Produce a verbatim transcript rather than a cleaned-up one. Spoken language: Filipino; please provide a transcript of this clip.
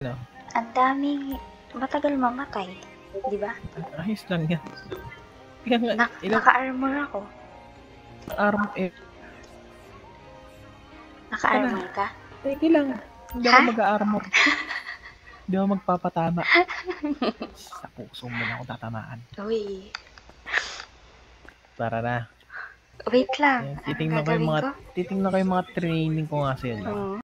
No. Ang daming matagal mamatay, di ba? Ayos lang yan. Kaya nga, Na- ilang naka-armor ako. arm eh, Naka-armor ka? teki lang. Hindi ako Ha? mag-a-armor. Hindi ako magpapatama. Sa puso mo na ako tatamaan. Uy, Tara na. wait lang. Eh, Anong titingnan ko yung gagawin mga ko? titingnan ko yung mga training ko nga sa'yo. Oo.